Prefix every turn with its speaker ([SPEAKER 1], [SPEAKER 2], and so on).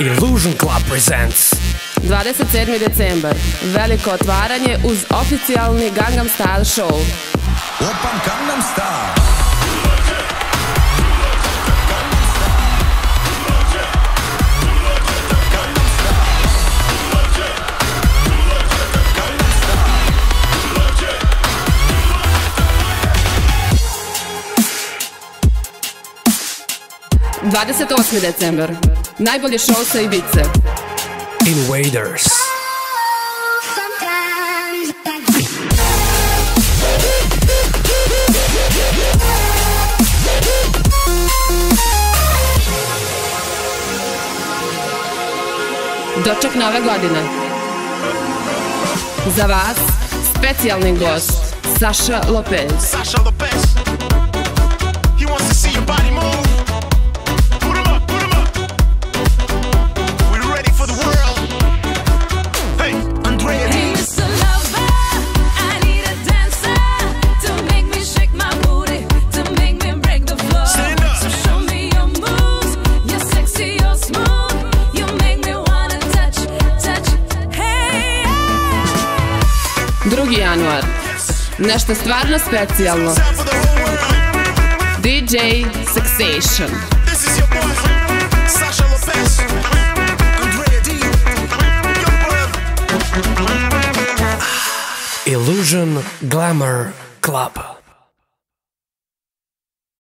[SPEAKER 1] Illusion Club presents
[SPEAKER 2] 27. decembar, veliko otvaranje uz oficijalni Gangnam Style show.
[SPEAKER 3] Open Gangnam Style.
[SPEAKER 2] 28. decembar, najbolji show sa Ibice.
[SPEAKER 1] INVADERS.
[SPEAKER 2] Doček nove godine. Za vas specijalni gost SASHA LOPEZ.
[SPEAKER 4] SASHA LOPEZ. He wants to see your body move. Put him up, put him up. We're ready for the world. Hey, Andrea D.
[SPEAKER 5] Hey, Mr. Lover, I need a dancer to make me shake my booty, to make me break the floor.
[SPEAKER 4] Stand up.
[SPEAKER 5] So show me your moves. You're sexy, you're smooth. You make me wanna touch, touch. Hey, yeah.
[SPEAKER 2] 2. januar, nešto stvarno specijalno.
[SPEAKER 4] Time for the whole world.
[SPEAKER 2] DJ Sexation.
[SPEAKER 4] This is your boy, SASHA LOPEZ. Andrea D. Your brother.
[SPEAKER 1] Illusion Glamour Club.